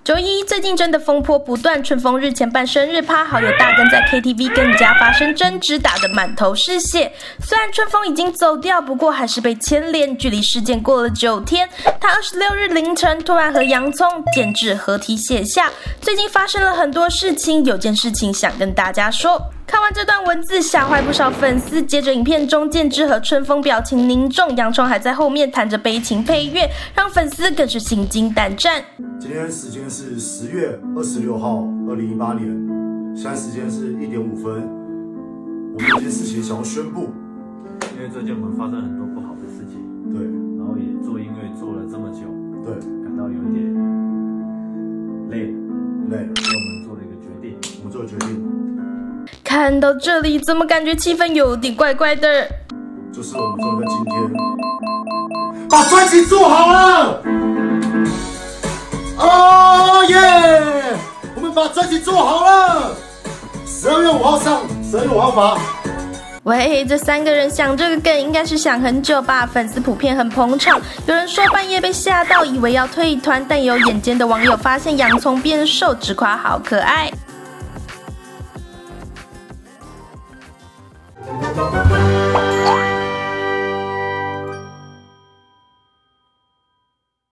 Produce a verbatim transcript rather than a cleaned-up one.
周一最近真的风波不断，春风日前办生日趴，好友大根在 K T V 跟人家发生争执，打得满头是血。虽然春风已经走掉，不过还是被牵连。距离事件过了九天，他二十六日凌晨突然和洋葱监制合体写下：最近发生了很多事情，有件事情想跟大家说。看完这段文字，吓坏不少粉丝。接着影片中，监制和春风表情凝重，洋葱还在后面弹着悲情配乐，让粉丝更是心惊胆战。 今天时间是十月二十六号，二零一八年，现在时间是一点五分。我们有件事情想要宣布， 因为最近我们发生很多不好的事情， 对， 然后也做音乐做了这么久， 对， 感到有一点累， 累了， 所以我们做了一个决定， 我们做了决定。 看到这里，怎么感觉气氛有点怪怪的？ 就是我们终于在今天把专辑做好了，哦耶！我们把专辑做好了，十二月五号上，十二月五号发。 喂，这三个人想这个梗应该是想很久吧？粉丝普遍很捧场，有人说半夜被吓到，以为要退团，但也有眼尖的网友发现洋葱变瘦，直夸好可爱。